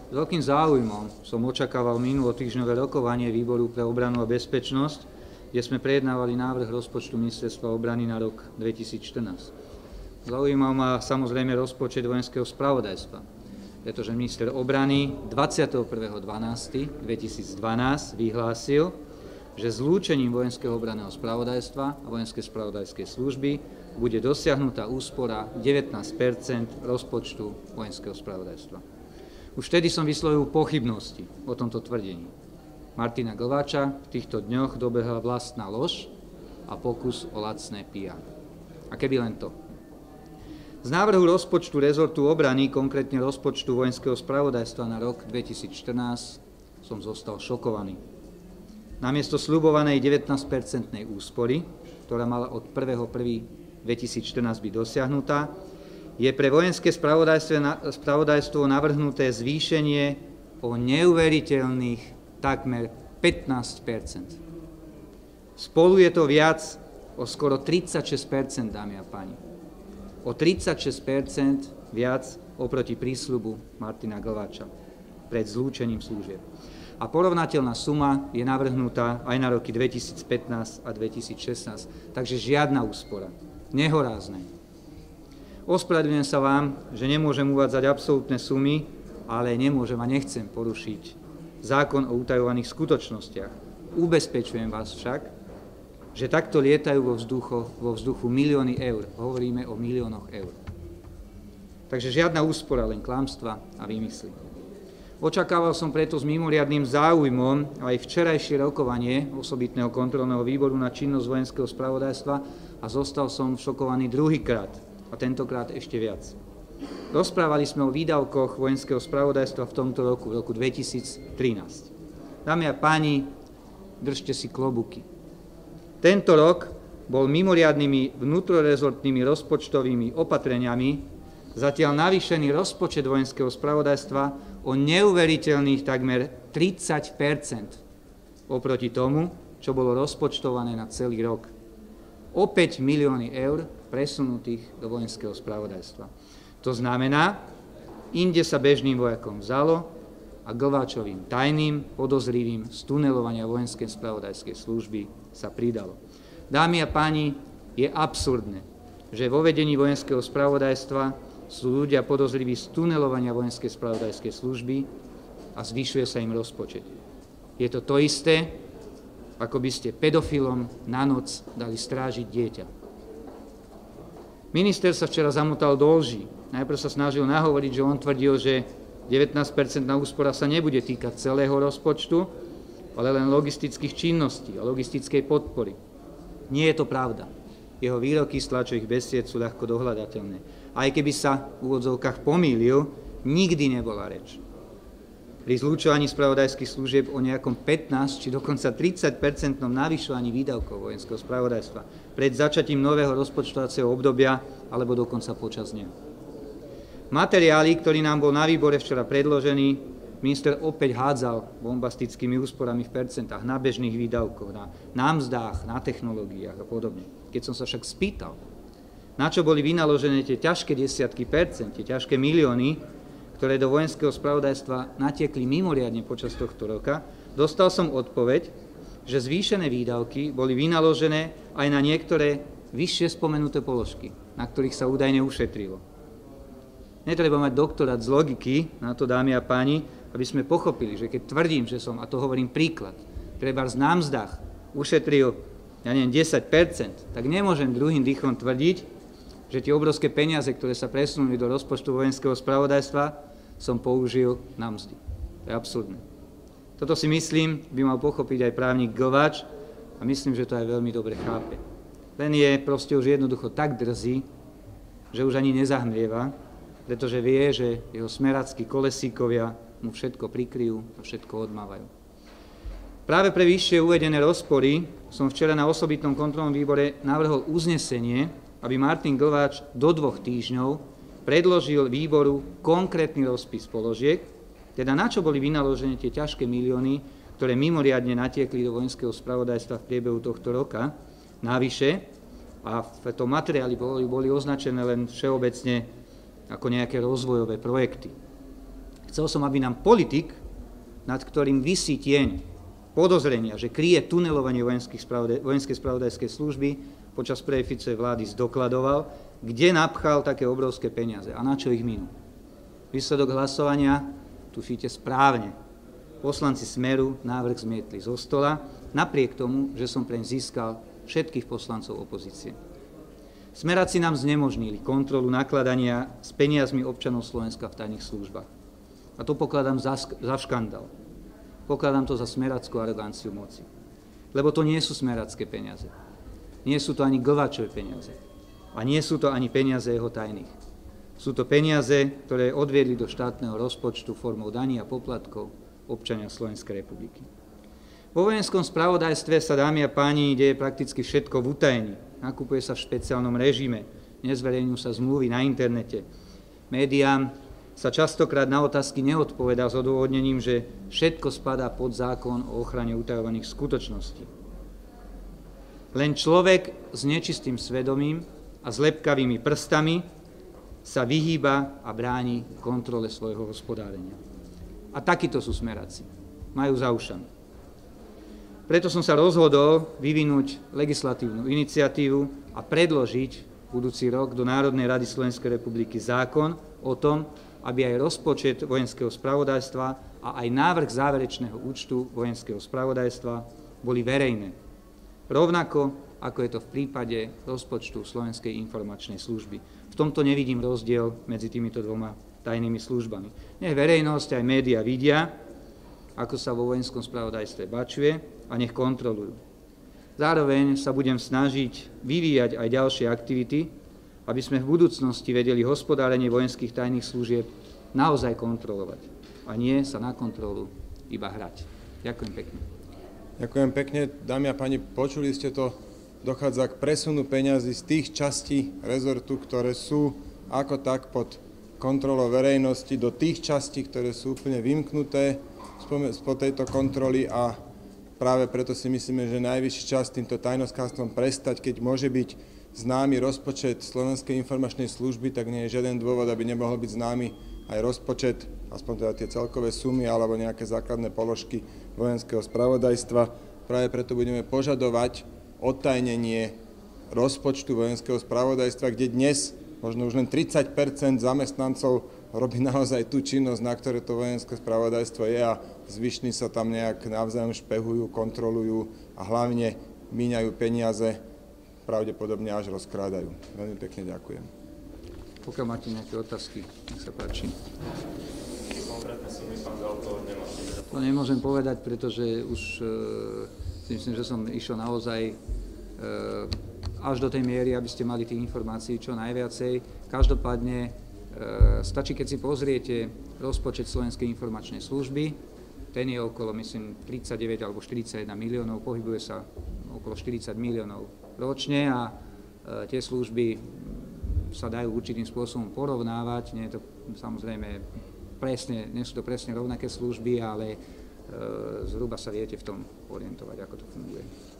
S veľkým záujmom som očakával minulotýždňové rokovanie Výboru pre obranu a bezpečnosť, kde sme prejednávali návrh rozpočtu Ministerstva obrany na rok 2014. Zaujímal ma samozrejme rozpočet vojenského spravodajstva, pretože minister obrany 21.12.2012 vyhlásil, že zlúčením vojenského obranného spravodajstva a vojenskej spravodajskej služby bude dosiahnutá úspora 19 rozpočtu vojenského spravodajstva. Už vtedy som vyslovil pochybnosti o tomto tvrdení. Martina Glváča v týchto dňoch dobehla vlastná lož a pokus o lacné PR. A keby len to. Z návrhu rozpočtu rezortu obrany, konkrétne rozpočtu vojenského spravodajstva na rok 2014, som zostal šokovaný. Namiesto sľubovanej 19-percentnej úspory, ktorá mala od 1.1.2014 byť dosiahnutá, je pre vojenské spravodajstvo navrhnuté zvýšenie o neuveriteľných takmer 15 Spolu je to viac o skoro 36 dámy a páni. O 36 viac oproti prísľubu Martina Glváča pred zlúčením služieb. A porovnateľná suma je navrhnutá aj na roky 2015 a 2016, takže žiadna úspora. Nehorázne. Ospravedlňujem sa vám, že nemôžem uvádzať absolútne sumy, ale nemôžem a nechcem porušiť zákon o utajovaných skutočnostiach. Ubezpečujem vás však, že takto lietajú vo vzduchu milióny eur. Hovoríme o miliónoch eur. Takže žiadna úspora, len klamstva a výmysly. Očakával som preto s mimoriadnym záujmom aj včerajšie rokovanie osobitného kontrolného výboru na činnosť vojenského spravodajstva a zostal som šokovaný druhýkrát, a tentokrát ešte viac. Rozprávali sme o výdavkoch vojenského spravodajstva v tomto roku, v roku 2013. Dámy a páni, držte si klobúky. Tento rok bol mimoriadnymi vnútrorezortnými rozpočtovými opatreniami zatiaľ navýšený rozpočet vojenského spravodajstva o neuveriteľných takmer 30 oproti tomu, čo bolo rozpočtované na celý rok. Opäť milióny eur presunutých do vojenského spravodajstva. To znamená, inde sa bežným vojakom vzalo a Glváčovým tajným, podozrivým z tunelovania vojenskej spravodajskej služby sa pridalo. Dámy a páni, je absurdné, že vo vedení vojenského spravodajstva sú ľudia podozriví z tunelovania vojenskej spravodajskej služby a zvyšuje sa im rozpočet. Je to to isté, ako by ste pedofilom na noc dali strážiť dieťa. Minister sa včera zamotal do lží. Najprv sa snažil nahovoriť, že on tvrdil, že 19% úspora sa nebude týkať celého rozpočtu, ale len logistických činností a logistickej podpory. Nie je to pravda. Jeho výroky z tlačových besied sú ľahko dohľadateľné. Aj keby sa v úvodzovkách pomýlil, nikdy nebola reč pri zlučovaní spravodajských služieb o nejakom 15 či dokonca 30% navyšovaní výdavkov vojenského spravodajstva pred začatím nového rozpočtovacieho obdobia alebo dokonca počas neho. Materiály, ktorý nám bol na výbore včera predložený, minister opäť hádzal bombastickými úsporami v percentách na bežných výdavkoch, na mzdách, na technológiách a podobne. Keď som sa však spýtal, na čo boli vynaložené tie ťažké desiatky percent, tie ťažké milióny, ktoré do vojenského spravodajstva natiekli mimoriadne počas tohto roka, dostal som odpoveď, že zvýšené výdavky boli vynaložené aj na niektoré vyššie spomenuté položky, na ktorých sa údajne ušetrilo. Netreba mať doktorát z logiky na to, dámy a páni, aby sme pochopili, že keď tvrdím, že som, a to hovorím príklad, trebárs na mzdách ušetril, 10%, tak nemôžem druhým dýchom tvrdiť, že tie obrovské peniaze, ktoré sa presunuli do rozpočtu vojenského spravodajstva, som použil na mzdy. To je absurdné. Toto si myslím, by mal pochopiť aj právnik Glváč a myslím, že to aj veľmi dobre chápe. Len je proste už jednoducho tak drzý, že už ani nezahmlieva, pretože vie, že jeho smeráckí kolesíkovia mu všetko prikryjú a všetko odmávajú. Práve pre vyššie uvedené rozpory som včera na osobitnom kontrolnom výbore navrhol uznesenie, aby Martin Glváč do 2 týždňov predložil výboru konkrétny rozpis položiek, teda na čo boli vynaložené tie ťažké milióny, ktoré mimoriadne natiekli do vojenského spravodajstva v priebehu tohto roka. Navyše, a v tom materiáli boli označené len všeobecne ako nejaké rozvojové projekty. Chcel som, aby nám politik, nad ktorým visí tieň podozrenia, že kryje tunelovanie vojenskej spravodajskej služby, počas prvej Ficovej vlády zdokladoval, kde napchal také obrovské peniaze a na čo ich minul. Výsledok hlasovania tušíte správne. Poslanci Smeru návrh zmietli zo stola, napriek tomu, že som preň získal všetkých poslancov opozície. Smeráci nám znemožnili kontrolu nakladania s peniazmi občanov Slovenska v tajných službách. A to pokladám za škandál. Pokladám to za smeráckú aroganciu moci. Lebo to nie sú smerácké peniaze. Nie sú to ani Glváčové peniaze. A nie sú to ani peniaze jeho tajných. Sú to peniaze, ktoré odviedli do štátneho rozpočtu formou daní a poplatkov občania Slovenskej republiky. Vo vojenskom spravodajstve sa, dámy a páni, deje prakticky všetko v utajení. Nakupuje sa v špeciálnom režime, nezverejňujú sa zmluvy na internete. Médiám sa častokrát na otázky neodpovedá s odôvodnením, že všetko spadá pod zákon o ochrane utajovaných skutočností. Len človek s nečistým svedomím a s lepkavými prstami sa vyhýba a bráni kontrole svojho hospodárenia. A takíto sú smeráci. Majú za ušami. Preto som sa rozhodol vyvinúť legislatívnu iniciatívu a predložiť budúci rok do Národnej rady Slovenskej republiky zákon o tom, aby aj rozpočet vojenského spravodajstva a aj návrh záverečného účtu vojenského spravodajstva boli verejné. Rovnako, ako je to v prípade rozpočtu Slovenskej informačnej služby. V tomto nevidím rozdiel medzi týmito dvoma tajnými službami. Nech verejnosť aj médiá vidia, ako sa vo vojenskom spravodajstve bačuje, a nech kontrolujú. Zároveň sa budem snažiť vyvíjať aj ďalšie aktivity, aby sme v budúcnosti vedeli hospodárenie vojenských tajných služieb naozaj kontrolovať a nie sa na kontrolu iba hrať. Ďakujem pekne. Ďakujem pekne. Dámy a páni, počuli ste to, dochádza k presunu peňazí z tých častí rezortu, ktoré sú ako tak pod kontrolou verejnosti, do tých častí, ktoré sú úplne vymknuté spod tejto kontroly, a práve preto si myslíme, že najvyšší čas týmto tajnostkárstvom prestať. Keď môže byť známy rozpočet Slovenskej informačnej služby, tak nie je žiaden dôvod, aby nemohol byť známy aj rozpočet, aspoň teda tie celkové sumy alebo nejaké základné položky vojenského spravodajstva. Práve preto budeme požadovať odtajnenie rozpočtu vojenského spravodajstva, kde dnes možno už len 30 % zamestnancov robí naozaj tú činnosť, na ktoré to vojenské spravodajstvo je, a zvyšní sa tam nejak navzájom špehujú, kontrolujú a hlavne míňajú peniaze, pravdepodobne až rozkrádajú. Veľmi pekne ďakujem. Pokiaľ máte nejaké otázky, nech sa páči. Konkrétne sumy, pán Galko, nemáte? To nemôžem povedať, pretože už si myslím, že som išiel naozaj až do tej miery, aby ste mali tých informácií čo najviacej. Každopádne stačí, keď si pozriete rozpočet Slovenskej informačnej služby, ten je okolo, myslím, 39 alebo 41 miliónov, pohybuje sa okolo 40 miliónov ročne, a tie služby sa dajú určitým spôsobom porovnávať. Nie je to samozrejme presne, nie sú to presne rovnaké služby, ale zhruba sa viete v tom orientovať, ako to funguje.